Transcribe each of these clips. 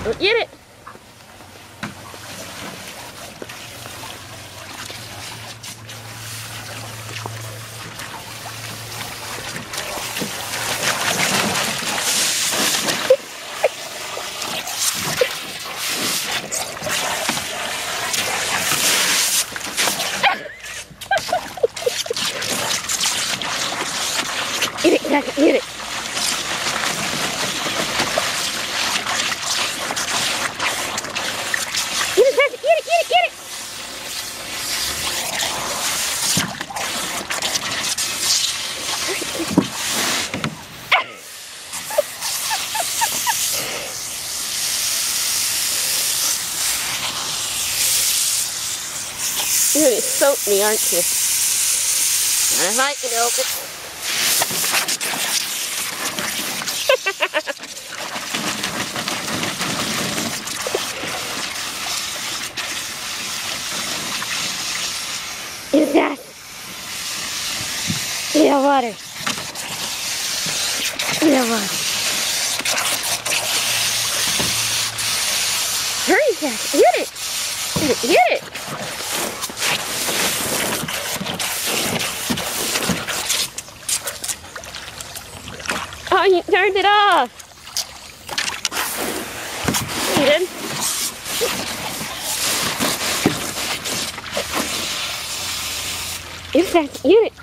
Don't get it. Eat it, Sassy, eat it. Eat it, Sassy, eat it, eat it, eat it. You're gonna soak me, aren't you? Not if I can help it. Eat that. Eat that water. Eat that water. Hurry, Jack. Eat it. Eat it. Eat it. Oh, you turned it off. Eat it. Eat it, eat it.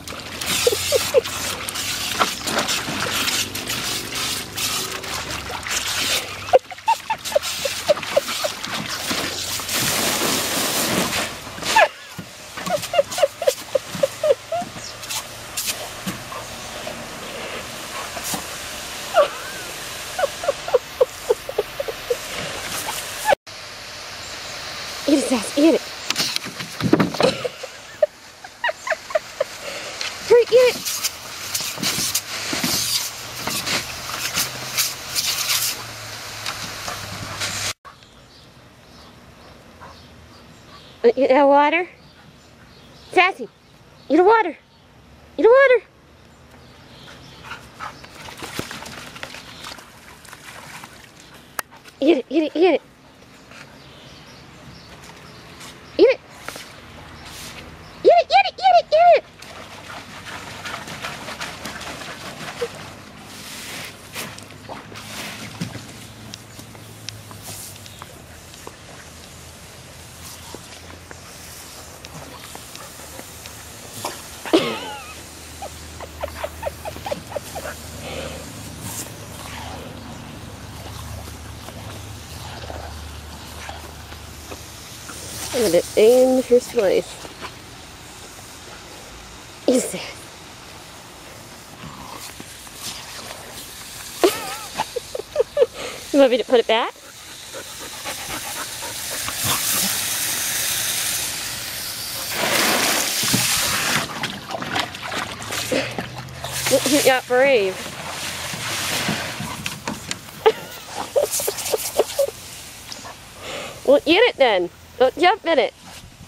Eat it, Sass, eat it. Hurry, eat it. Eat that water. Sassy, eat the water. Eat the water. Eat it, eat it, eat it. Eat it. Eat it, eat it, eat it, eat it. I'm gonna aim the first place. Is that? You want me to put it back? You got brave. Well, eat it then. Don't jump in it.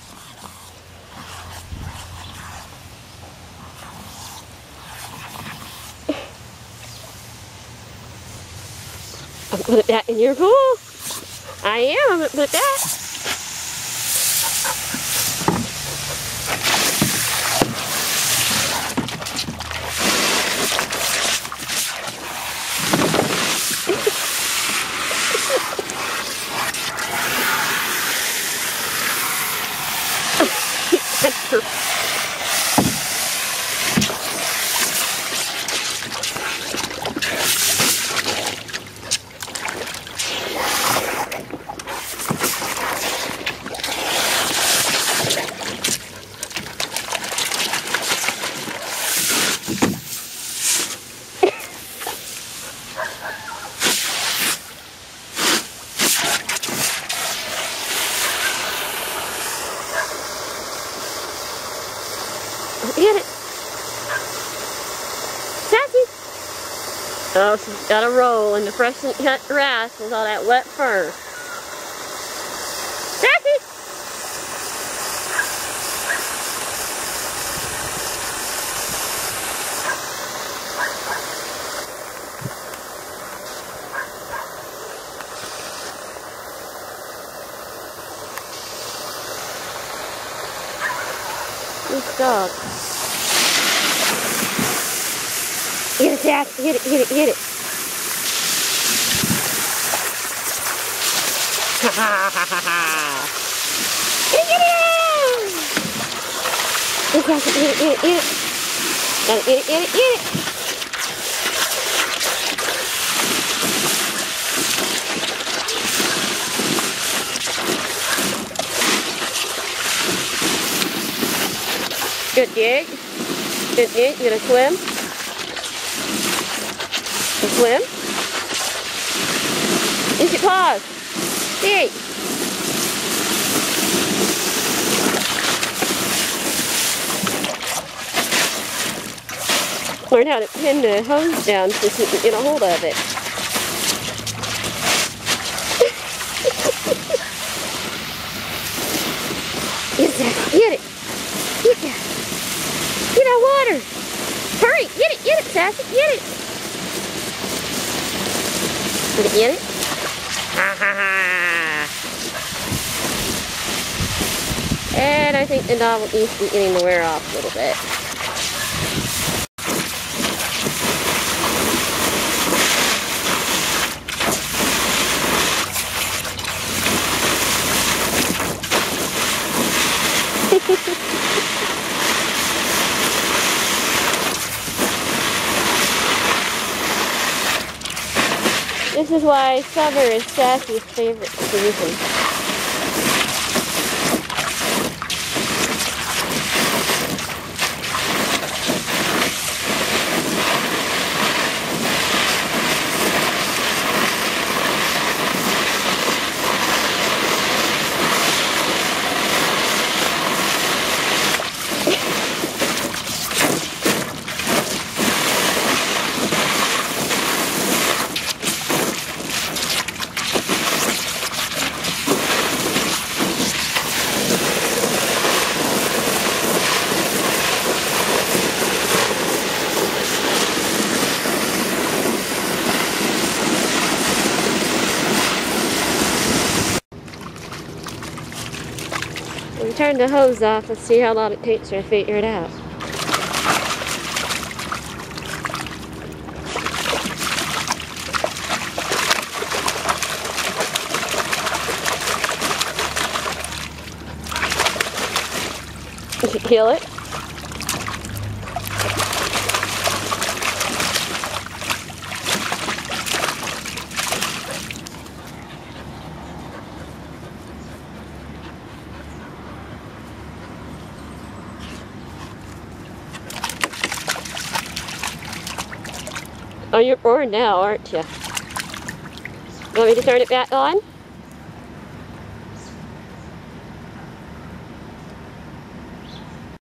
I'm gonna put it back in your pool. I am. I'm gonna put it back. That's perfect. Get it. Sassy. Oh, she's got to roll in the freshly cut grass with all that wet fur. Sassy. this dog. Get it, Sassy. Get it, get it, get it. Ha ha ha ha ha. Get it! Get it, Sassy. Get it, get it, get it. Gotta get it, get it, get it. Good dig. Good dig. You gonna swim? You swim? Use your paws. Dig. Learn how to pin the hose down so you can get a hold of it. Get it. Get that. Get that water. Hurry. Get it, Sassy. Get it. Get it? Ha ha ha. And I think the dog needs to be getting the wear off a little bit. This is why summer is Sassy's favorite season. We turn the hose off. Let's see how long it takes her to figure it out. Did you kill it? Oh, you're bored now, aren't you? Want me to turn it back on?